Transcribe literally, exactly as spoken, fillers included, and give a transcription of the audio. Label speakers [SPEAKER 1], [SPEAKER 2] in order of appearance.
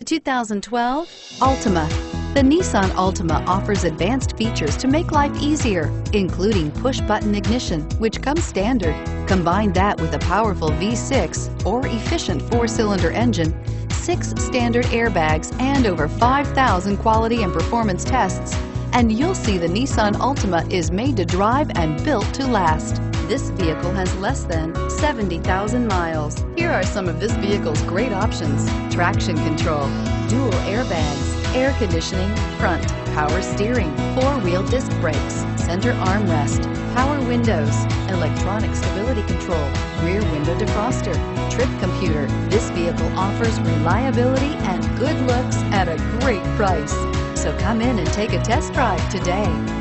[SPEAKER 1] two thousand twelve Altima. The Nissan Altima offers advanced features to make life easier, including push-button ignition, which comes standard. Combine that with a powerful V six or efficient four-cylinder engine, six standard airbags, and over five thousand quality and performance tests, and you'll see the Nissan Altima is made to drive and built to last. This vehicle has less than seventy thousand miles. Here are some of this vehicle's great options: traction control, dual airbags, air conditioning, front, power steering, four-wheel disc brakes, center armrest, power windows, electronic stability control, rear window defroster, trip computer. This vehicle offers reliability and good looks at a great price. So come in and take a test drive today.